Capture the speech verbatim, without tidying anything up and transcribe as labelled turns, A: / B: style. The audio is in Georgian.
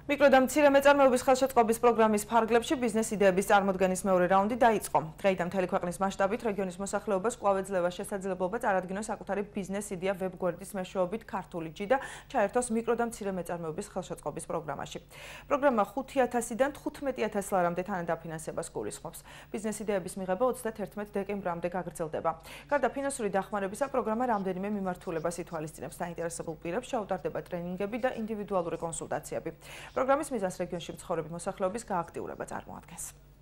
A: მიკრო და მცირე მეწარმეობის ხელშეწყობის პროგრამის ფარგლებში ბიზნეს იდეების წარმოდგენის მეორე რაუნდი დაიწყო. დღეიდან მთელი ქვეყნის მასშტაბით რეგიონის მოსახლეობას კვლავ ეძლევა შესაძლებლობა წარადგინოს საკუთარი ბიზნეს იდეა ვებ-გვერდის მეშვეობით ქართული ჯი და ჩაერთოს მიკრო და მცირე მეწარმეობის ხელშეწყობის პროგრამაში. პროგრამა ხუთი ათასიდან თხუთმეტი ათას ლარამდე თანადაფინანსებას გულისხმობს. ბიზნეს იდეების მიღება ოცდათერთმეტ დეკემბრამდე გაგრძელდება. გარდა ფინანსური დახმარებისა, პროგრამა რამდენიმე მიმართულებას ითვალისწინებს. დაინტერესებულ პირებს ჩაუტარდება ტრენინგები და ინდივიდუალური კონსულტაციები. პროგრამის მიზანს რეგიონში მცხოვრები მოსახლეობის გააქტიურება წარმოადგენს.